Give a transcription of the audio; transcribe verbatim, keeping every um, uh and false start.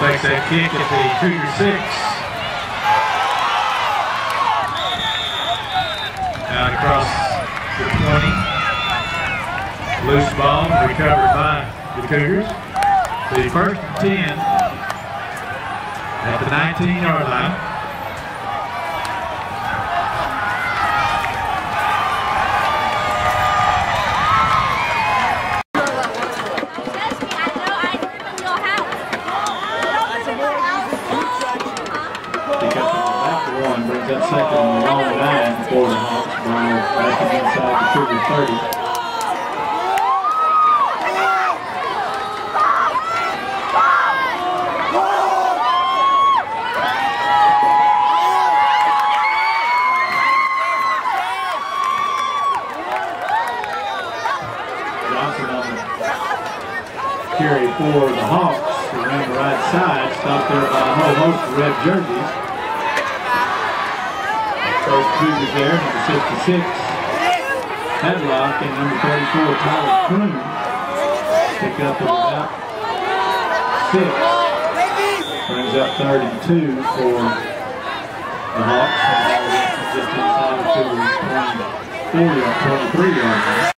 Takes that kick at the Cougar six. Out across the twenty. Loose ball recovered by the Cougars. The first and ten at the nineteen yard line. Brings up second and a long nine for the Hawks by back inside the Cougar thirty. Johnson on the carry for the Hawks around the right side, stopped there by a whole host of red jerseys. First Cougars there, number sixty-six, Hadlock, and number thirty-four, Tyler Croon. Pick up at about six. Brings up third and two for the Hawks. Just inside the Cougars twenty-four, twenty-three yard line.